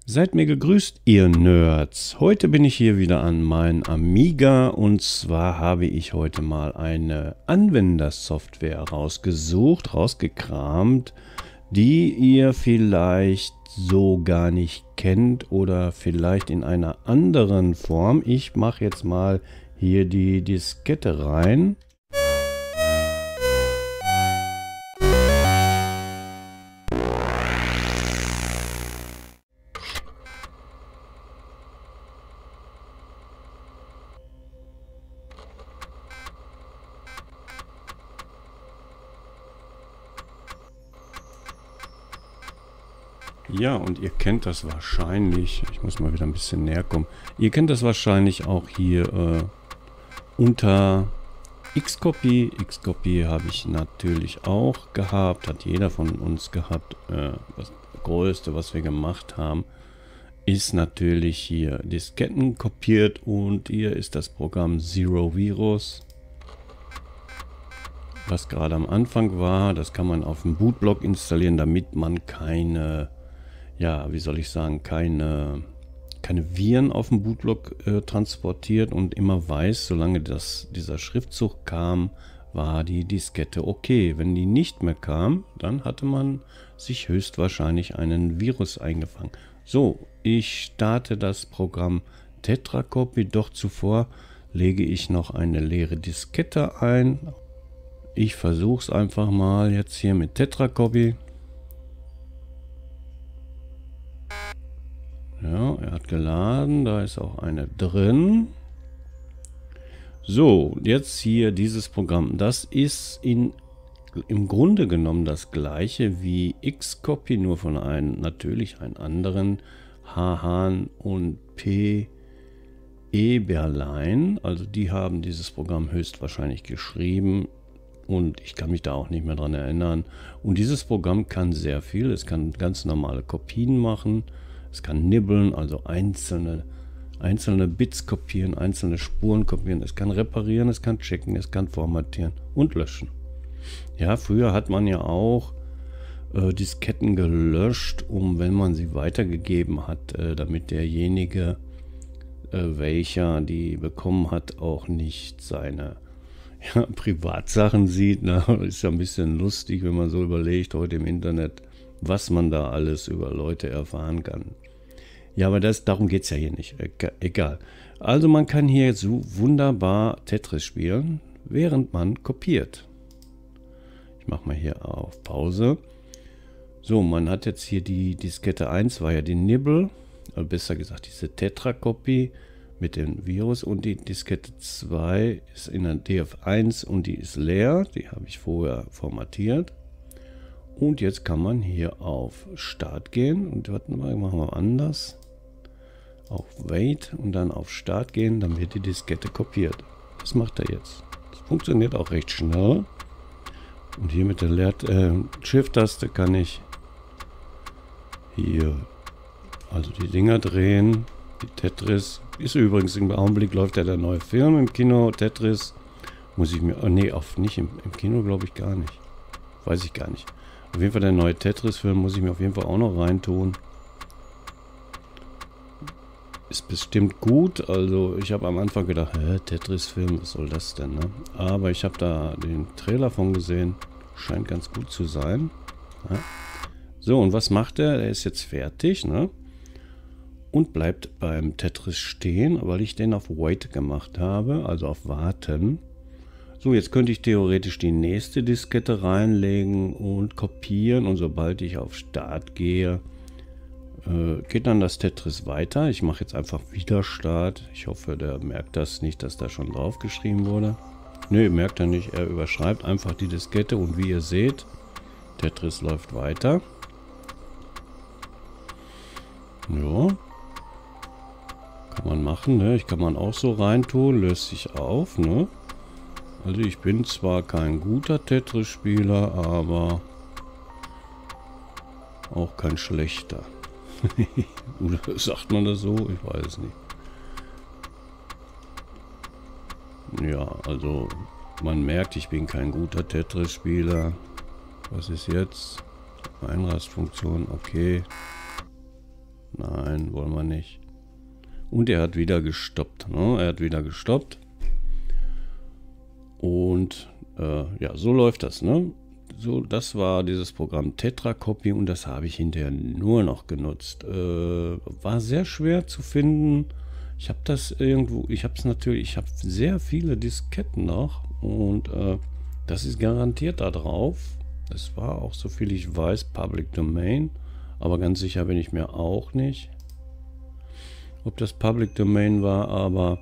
Seid mir gegrüßt, ihr Nerds. Heute bin ich hier wieder an meinem Amiga und zwar habe ich heute mal eine Anwendersoftware rausgekramt, die ihr vielleicht so gar nicht kennt oder vielleicht in einer anderen Form. Ich mache jetzt mal hier die Diskette rein. Ja, und ihr kennt das wahrscheinlich, ich muss mal wieder ein bisschen näher kommen, ihr kennt das wahrscheinlich auch hier unter Xcopy. Xcopy habe ich natürlich auch gehabt, hat jeder von uns gehabt. Das Größte, was wir gemacht haben, ist natürlich hier Disketten kopiert und hier ist das Programm Zero Virus. Was gerade am Anfang war, das kann man auf dem Bootblock installieren, damit man keine, ja, wie soll ich sagen, keine Viren auf dem Bootblock transportiert und immer weiß, solange dieser Schriftzug kam, war die Diskette okay. Wenn die nicht mehr kam, dann hatte man sich höchstwahrscheinlich einen Virus eingefangen. So, ich starte das Programm Tetracopy, doch zuvor lege ich noch eine leere Diskette ein. Ich versuche es einfach mal jetzt hier mit Tetracopy. Ja, er hat geladen, da ist auch eine drin. So, jetzt hier dieses Programm. Das ist im Grunde genommen das gleiche wie Xcopy, nur von natürlich einem anderen Hahn und P. Eberlein. Also die haben dieses Programm höchstwahrscheinlich geschrieben. Und ich kann mich da auch nicht mehr dran erinnern. Und dieses Programm kann sehr viel. Es kann ganz normale Kopien machen. Es kann nibbeln, also einzelne Bits kopieren, einzelne Spuren kopieren. Es kann reparieren, es kann checken, es kann formatieren und löschen. Ja, früher hat man ja auch Disketten gelöscht, wenn man sie weitergegeben hat, damit derjenige, welcher die bekommen hat, auch nicht seine Privatsachen sieht. Ne? Ist ja ein bisschen lustig, wenn man so überlegt heute im Internet, was man da alles über Leute erfahren kann. Ja, aber darum geht es ja hier nicht. Egal. Also man kann hier jetzt so wunderbar Tetris spielen, während man kopiert. Ich mache mal hier auf Pause. So, man hat jetzt hier die Diskette 1, war ja die Nibble, oder besser gesagt diese Tetracopy mit dem Virus, und die Diskette 2 ist in der DF1 und die ist leer. Die habe ich vorher formatiert. Und jetzt kann man hier auf Start gehen und warten wir, machen wir anders. Auf Wait und dann auf Start gehen, dann wird die Diskette kopiert. Das macht er jetzt. Das funktioniert auch recht schnell. Und hier mit der Shift-Taste kann ich hier also die Dinger drehen. Die Tetris ist übrigens im Augenblick, läuft ja der neue Film im Kino. Tetris muss ich mir, nee, nicht im Kino glaube ich gar nicht. Weiß ich gar nicht. Auf jeden Fall der neue Tetris-Film muss ich mir auf jeden Fall auch noch reintun. Ist bestimmt gut. Also ich habe am Anfang gedacht, Tetris-Film, was soll das denn? Ne? Aber ich habe da den Trailer von gesehen. Scheint ganz gut zu sein. Ja. So, und was macht er? Er ist jetzt fertig, ne? Und bleibt beim Tetris stehen, weil ich den auf Wait gemacht habe, also auf Warten. So, jetzt könnte ich theoretisch die nächste Diskette reinlegen und kopieren, und sobald ich auf Start gehe, geht dann das Tetris weiter. Ich mache jetzt einfach wieder Start. Ich hoffe, der merkt das nicht, dass da schon drauf geschrieben wurde. Nö, merkt er nicht. Er überschreibt einfach die Diskette und wie ihr seht, Tetris läuft weiter. Ja. Kann man machen, ne? Ich kann man auch so reintun, löst sich auf, ne? Also ich bin zwar kein guter Tetris-Spieler, aber auch kein schlechter. Oder sagt man das so? Ich weiß es nicht. Ja, also man merkt, ich bin kein guter Tetris-Spieler. Was ist jetzt? Einrastfunktion, okay. Nein, wollen wir nicht. Und er hat wieder gestoppt. Ne? Er hat wieder gestoppt. Und ja, so läuft das. Ne? So, das war dieses Programm Tetracopy und das habe ich hinterher nur noch genutzt. War sehr schwer zu finden. Ich habe das irgendwo, ich habe sehr viele Disketten noch und das ist garantiert da drauf. Es war auch, so viel ich weiß, Public Domain, aber ganz sicher bin ich mir auch nicht, ob das Public Domain war, aber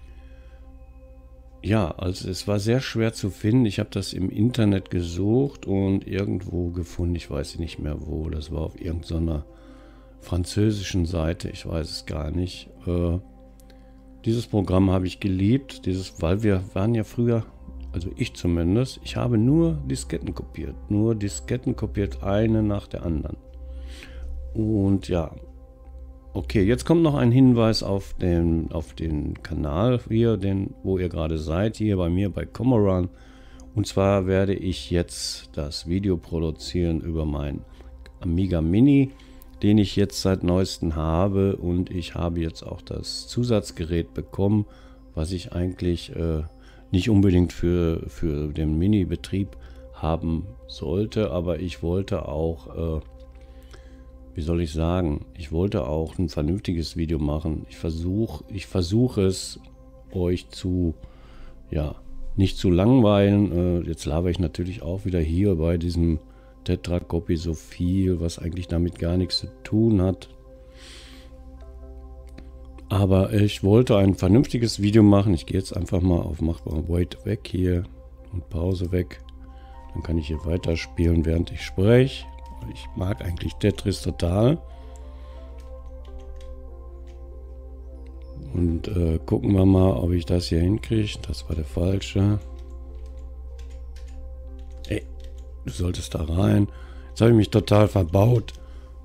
ja, also es war sehr schwer zu finden. Ich habe das im Internet gesucht und irgendwo gefunden, ich weiß nicht mehr wo, das war auf irgendeiner französischen Seite, ich weiß es gar nicht. Dieses Programm habe ich geliebt, weil wir waren ja früher, also ich zumindest, ich habe nur Disketten kopiert, eine nach der anderen. Und ja, okay, jetzt kommt noch ein Hinweis auf den Kanal hier, wo ihr gerade seid, hier bei mir bei Comoran. Und zwar werde ich jetzt das Video produzieren über meinen Amiga Mini, den ich jetzt seit neuestem habe. Und ich habe jetzt auch das Zusatzgerät bekommen, was ich eigentlich nicht unbedingt für den Mini-Betrieb haben sollte. Aber ich wollte auch... wie soll ich sagen, ich wollte auch ein vernünftiges Video machen. Ich versuche es euch nicht zu langweilen. Jetzt labere ich natürlich auch wieder hier bei diesem Tetracopy so viel, was eigentlich damit gar nichts zu tun hat. Aber ich wollte ein vernünftiges Video machen. Ich gehe jetzt einfach mal auf Machbar Wait weg hier und Pause weg. Dann kann ich hier weiterspielen, während ich spreche. Ich mag eigentlich Tetris total. Und gucken wir mal, ob ich das hier hinkriege. Das war der falsche. Ey, du solltest da rein. Jetzt habe ich mich total verbaut.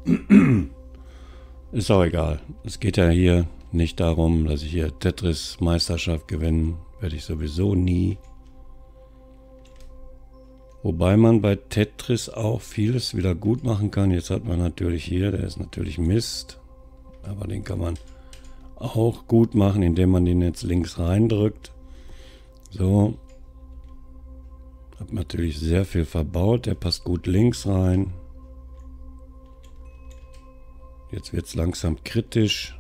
Ist auch egal. Es geht ja hier nicht darum, dass ich hier Tetris-Meisterschaft gewinne. Werde ich sowieso nie. Wobei man bei Tetris auch vieles wieder gut machen kann. Jetzt hat man natürlich hier, der ist natürlich Mist. Aber den kann man auch gut machen, indem man den jetzt links reindrückt. So. Hat natürlich sehr viel verbaut. Der passt gut links rein. Jetzt wird es langsam kritisch.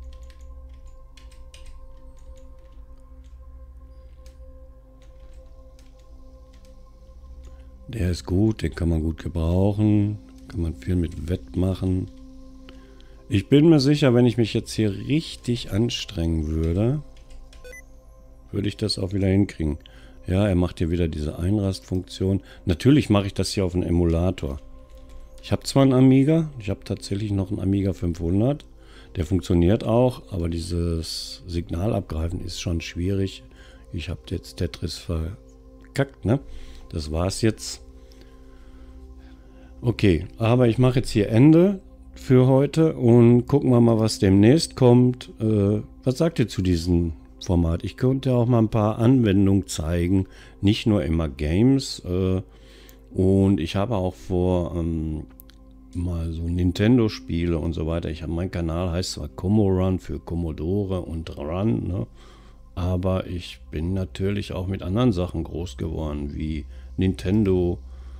Der ist gut, den kann man gut gebrauchen, kann man viel mit wettmachen. Ich bin mir sicher, wenn ich mich jetzt hier richtig anstrengen würde, würde ich das auch wieder hinkriegen. Ja, er macht hier wieder diese Einrastfunktion. Natürlich mache ich das hier auf einem Emulator. Ich habe zwar einen Amiga, ich habe tatsächlich noch einen Amiga 500, der funktioniert auch, aber dieses Signalabgreifen ist schon schwierig. Ich habe jetzt Tetris verkackt, ne? Das war's jetzt. Okay, aber ich mache jetzt hier Ende für heute und gucken wir mal, was demnächst kommt. Was sagt ihr zu diesem Format? Ich könnte auch mal ein paar Anwendungen zeigen, nicht nur immer Games. Und ich habe auch vor, mal so Nintendo-Spiele und so weiter. Mein Kanal heißt zwar Comoran für Commodore und Run, ne? Aber ich bin natürlich auch mit anderen Sachen groß geworden, wie Nintendo,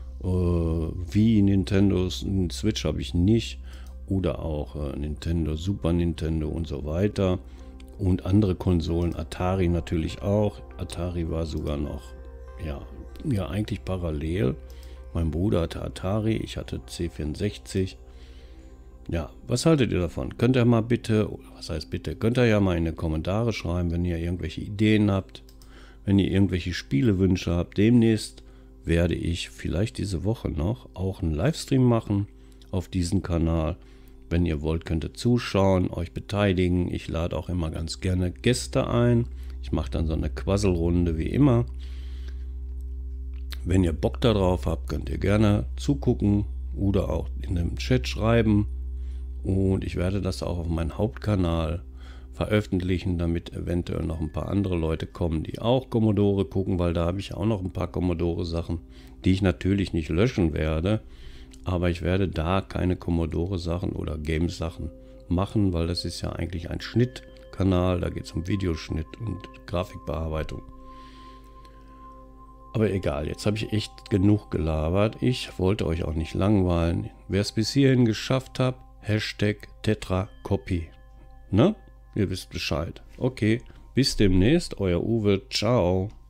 Nintendo Switch habe ich nicht, oder auch Nintendo, Super Nintendo und so weiter. Und andere Konsolen, Atari natürlich auch. Atari war sogar noch, ja eigentlich parallel. Mein Bruder hatte Atari, ich hatte C64. Ja, was haltet ihr davon? Könnt ihr mal bitte, was heißt bitte, könnt ihr ja mal in die Kommentare schreiben, wenn ihr irgendwelche Ideen habt, wenn ihr irgendwelche Spielewünsche habt. Demnächst werde ich vielleicht diese Woche noch auch einen Livestream machen auf diesem Kanal. Wenn ihr wollt, könnt ihr zuschauen, euch beteiligen. Ich lade auch immer ganz gerne Gäste ein. Ich mache dann so eine Quasselrunde wie immer. Wenn ihr Bock darauf habt, könnt ihr gerne zugucken oder auch in dem Chat schreiben. Und ich werde das auch auf meinem Hauptkanal veröffentlichen, damit eventuell noch ein paar andere Leute kommen, die auch Commodore gucken, weil da habe ich auch noch ein paar Commodore-Sachen, die ich natürlich nicht löschen werde. Aber ich werde da keine Commodore-Sachen oder Games-Sachen machen, weil das ist ja eigentlich ein Schnittkanal. Da geht es um Videoschnitt und Grafikbearbeitung. Aber egal, jetzt habe ich echt genug gelabert. Ich wollte euch auch nicht langweilen. Wer es bis hierhin geschafft hat, Hashtag TetraCopy. Ne? Ihr wisst Bescheid. Okay, bis demnächst, euer Uwe. Ciao.